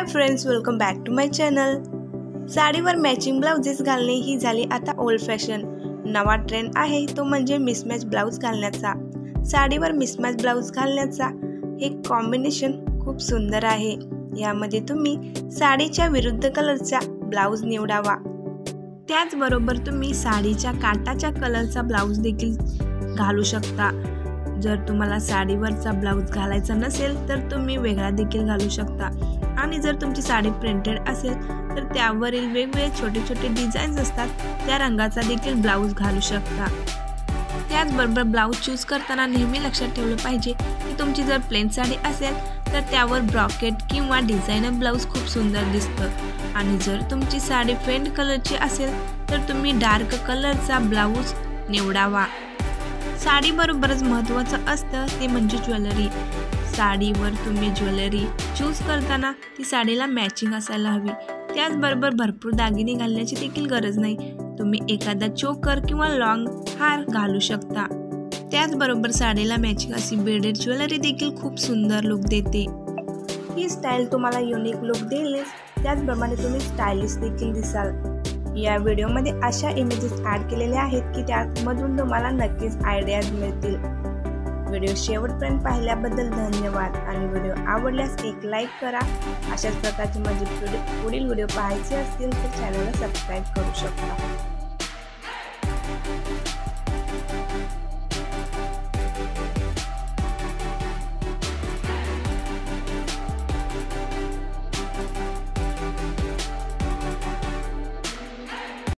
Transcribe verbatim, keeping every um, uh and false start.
High friends, welcome back to my channel. साडीवर matching blouses घालणे ही झाली आता ओल्ड फॅशन। नवा ट्रेंड आहे तो म्हणजे मिसमॅच ब्लाउज घालण्याचा। साडीवर मिसमॅच ब्लाउज घालण्याचा हे कॉम्बिनेशन खूप सुंदर आहे। यामध्ये तुम्ही साडीच्या विरुद्ध कलरचा ब्लाउज निवडावा। त्याचबरोबर तुम्ही साडीच्या काठाच्या कलरचा ब्लाउज देखील घालू शकता। जर तुम्हाला साडीवरचा ब्लाउज घालायचा नसेल तर तुम्ही वेगळा देखील घालू शकता। आणि जर तुमची साडी प्रिंटेड असेल तर त्यावरील वेगवेगळे छोटे छोटे डिझाईन्स असतात, त्या रंगाचा देखील ब्लाउज घालू शकता। त्याचबरोबर ब्लाउज चूज करताना नेहमी लक्षात ठेवलं पाहिजे की तुमची जर प्लेन साडी असेल तर त्यावर ब्रॉकेट किंवा डिझायनर ब्लाउज खूप सुंदर दिसतं। आणि जर तुमची साडी फेंट कलरची असेल तर तुम्ही डार्क कलरचा ब्लाउज निवडावा। साडीबरोबरच महत्त्वाचं असतं ते म्हणजे ज्वेलरी। साडीवर तुम्ही ज्वेलरी चूज करताना ती साडीला मॅचिंग असायला हवी। त्याचबरोबर भरपूर दागिने घालण्याची देखील गरज नाही, तुम्ही एखादा चोकर किंवा लॉंग हार घालू शकता। त्याचबरोबर साडीला मॅचिंग अशी बेडेड ज्वेलरी देखील खूप सुंदर लुक देते। ही स्टाईल तुम्हाला युनिक लुक देईल, त्याचप्रमाणे तुम्ही स्टायलिश देखील दिसाल। या व्हिडिओमध्ये अशा इमेजेस ॲड केलेल्या आहेत की त्यामधून तुम्हाला नक्कीच आयडियाज मिळतील। व्हिडिओ शेवटपर्यंत पाहिल्याबद्दल धन्यवाद आणि व्हिडिओ आवडल्यास एक लाईक करा। अशाच प्रकारचे माझे पुढील व्हिडिओ पाहायचे असतील तर चॅनलला सबस्क्राईब करू शकता।